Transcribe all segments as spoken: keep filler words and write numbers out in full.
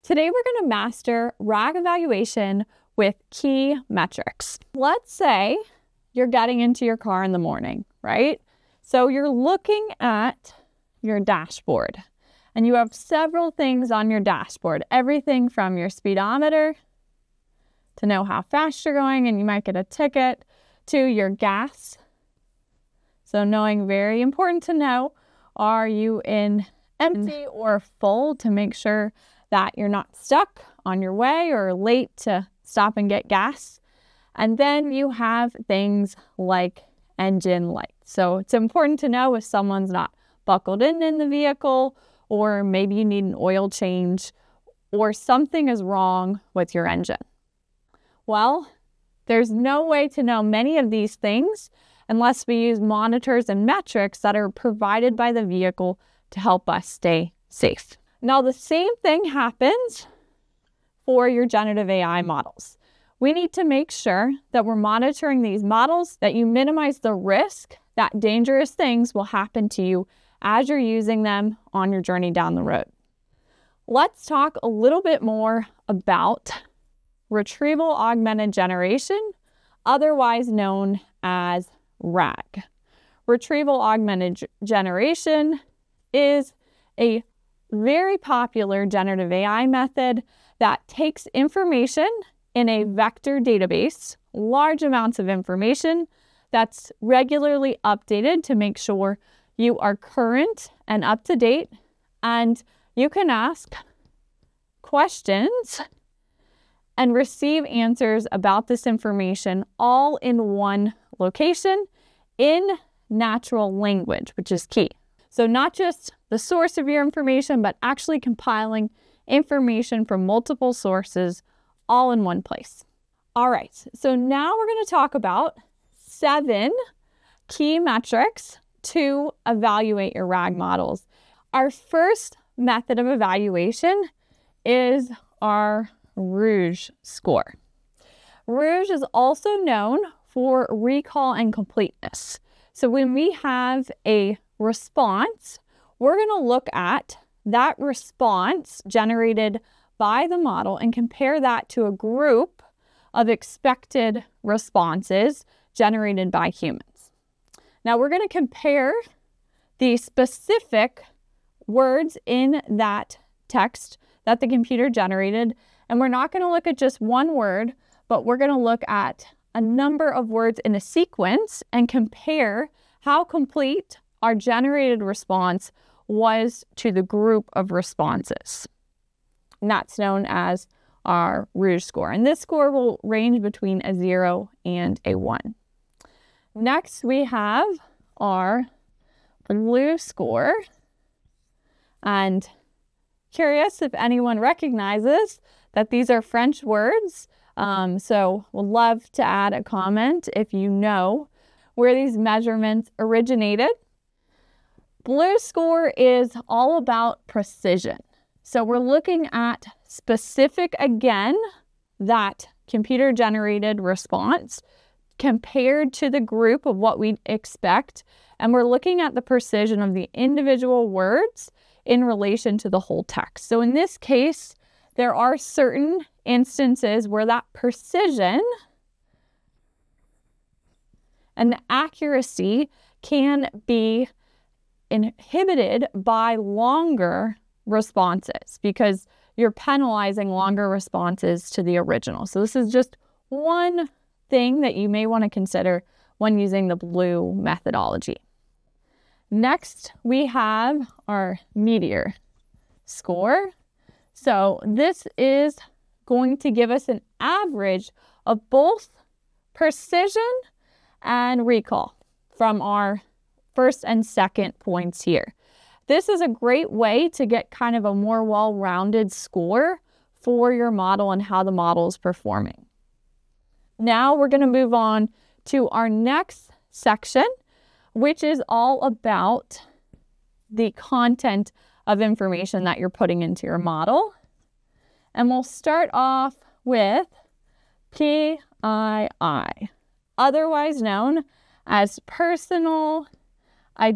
Today we're going to master RAG evaluation with key metrics. Let's say you're getting into your car in the morning, right? So you're looking at your dashboard and you have several things on your dashboard, everything from your speedometer to know how fast you're going and you might get a ticket, to your gas. So knowing, very important to know, are you in empty or full, to make sure that you're not stuck on your way or late to stop and get gas. And then you have things like engine lights. So it's important to know if someone's not buckled in in the vehicle, or maybe you need an oil change, or something is wrong with your engine. Well, there's no way to know many of these things unless we use monitors and metrics that are provided by the vehicle to help us stay safe. Now, the same thing happens for your generative A I models. We need to make sure that we're monitoring these models, that you minimize the risk that dangerous things will happen to you as you're using them on your journey down the road. Let's talk a little bit more about retrieval augmented generation, otherwise known as RAG. Retrieval augmented generation is a very popular generative A I method that takes information in a vector database, large amounts of information that's regularly updated to make sure you are current and up to date, and you can ask questions and receive answers about this information all in one location in natural language, which is key. So not just the source of your information, but actually compiling information from multiple sources all in one place. All right, so now we're going to talk about seven key metrics to evaluate your RAG models. Our first method of evaluation is our Rouge score. Rouge is also known for recall and completeness. So when we have a response, we're going to look at that response generated by the model and compare that to a group of expected responses generated by humans. Now we're going to compare the specific words in that text that the computer generated, and we're not going to look at just one word, but we're going to look at a number of words in a sequence and compare how complete our generated response was to the group of responses. And that's known as our Rouge score. And this score will range between a zero and a one. Next, we have our Blue score. And curious if anyone recognizes that these are French words. Um, so we'd love to add a comment if you know where these measurements originated. Blue score is all about precision. So we're looking at specific, again, that computer generated response compared to the group of what we expect. And we're looking at the precision of the individual words in relation to the whole text. So in this case, there are certain instances where that precision and the accuracy can be inhibited by longer responses because you're penalizing longer responses to the original. So this is just one thing that you may want to consider when using the Blue methodology. Next, we have our Meteor score. So this is going to give us an average of both precision and recall from our first and second points here. This is a great way to get kind of a more well-rounded score for your model and how the model is performing. Now we're going to move on to our next section, which is all about the content of information that you're putting into your model. And we'll start off with P I I, otherwise known as personal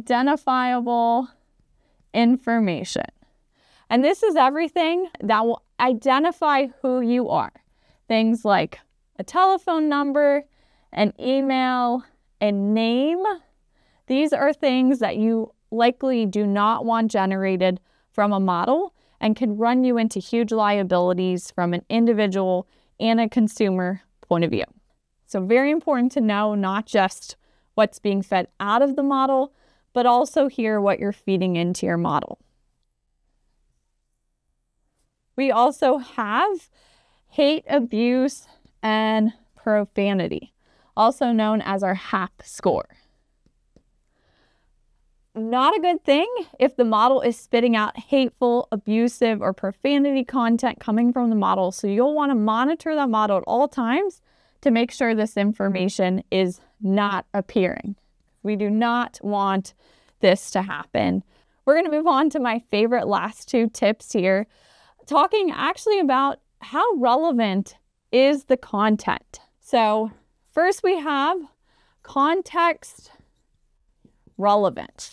identifiable information. And this is everything that will identify who you are. Things like a telephone number, an email, a name. These are things that you likely do not want generated from a model and can run you into huge liabilities from an individual and a consumer point of view. So very important to know not just what's being fed out of the model, but also hear what you're feeding into your model. We also have hate, abuse, and profanity, also known as our H A P score. Not a good thing if the model is spitting out hateful, abusive, or profanity content coming from the model. So you'll want to monitor that model at all times to make sure this information is not appearing. We do not want this to happen. We're going to move on to my favorite last two tips here, talking actually about how relevant is the content. So first we have context relevance,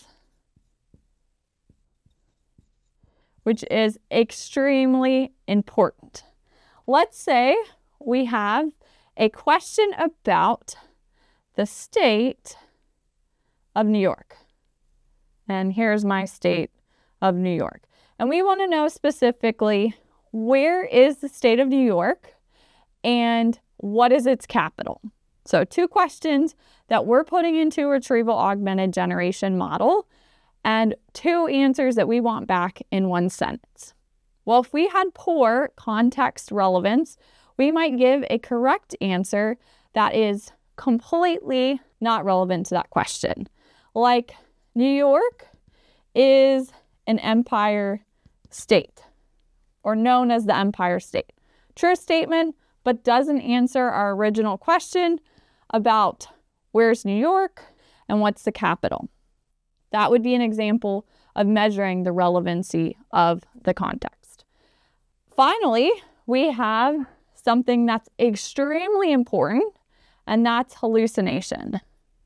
which is extremely important. Let's say we have a question about the state of New York. And here's my state of New York. And we want to know specifically, where is the state of New York and what is its capital? So two questions that we're putting into a retrieval augmented generation model and two answers that we want back in one sentence. Well, if we had poor context relevance, we might give a correct answer that is completely not relevant to that question. Like, New York is an empire state, or known as the Empire State. True statement, but doesn't answer our original question about where's New York and what's the capital. That would be an example of measuring the relevancy of the context. Finally, we have something that's extremely important, and that's hallucination.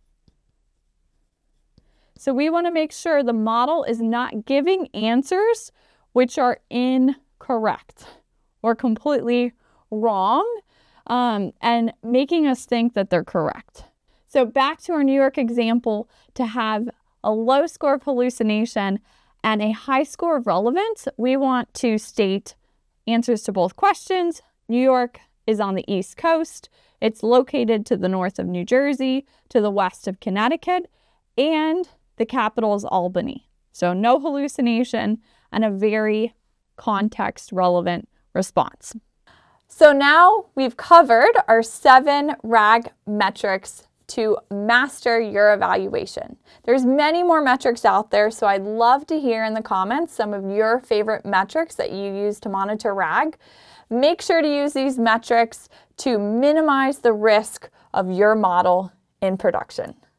So we want to make sure the model is not giving answers which are incorrect or completely wrong, um, and making us think that they're correct. So back to our New York example, to have a low score of hallucination and a high score of relevance, we want to state answers to both questions. New York is on the East Coast. It's located to the north of New Jersey, to the west of Connecticut, and the capital is Albany. So no hallucination and a very context relevant response. So now we've covered our seven RAG metrics to master your evaluation. There's many more metrics out there, so I'd love to hear in the comments some of your favorite metrics that you use to monitor RAG. Make sure to use these metrics to minimize the risk of your model in production.